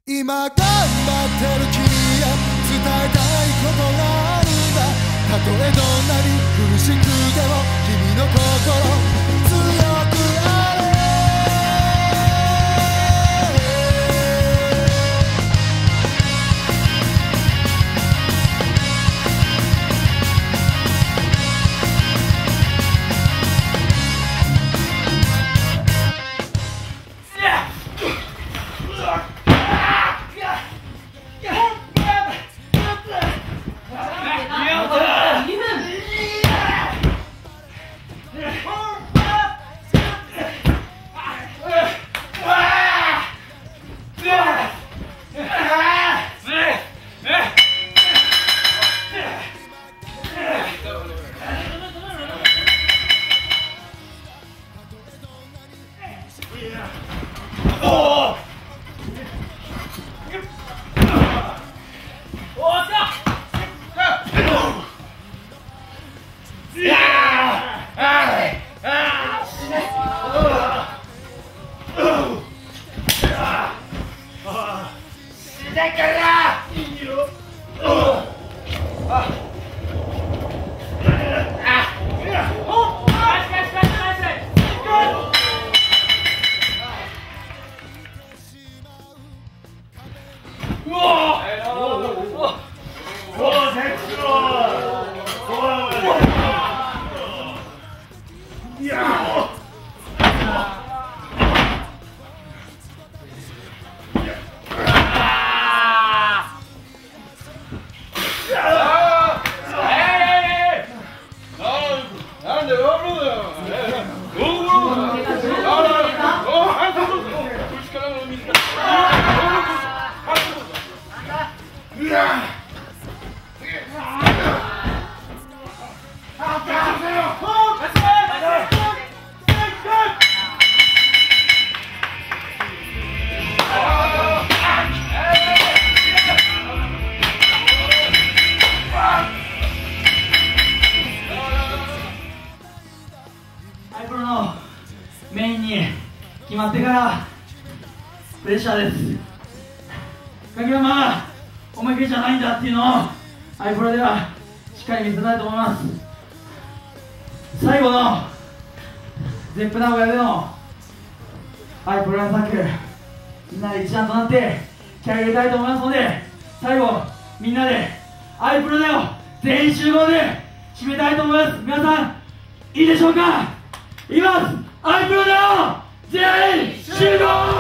今頑張ってる君へ伝えたいことがあるんだ。たとえどんなに苦しくても君の心強くあれ。 プロのメインに決まってからプレッシャーです。影山おまけじゃないんだっていうのをアイプロではしっかり見せたいと思います。最後のゼップ名古屋でのアイプロのサックみんなで一丸となって気合い入れたいと思いますので、最後みんなでアイプロだよ全員集合で締めたいと思います。皆さんいいでしょうか。いきます。アイプロだよ全員集合。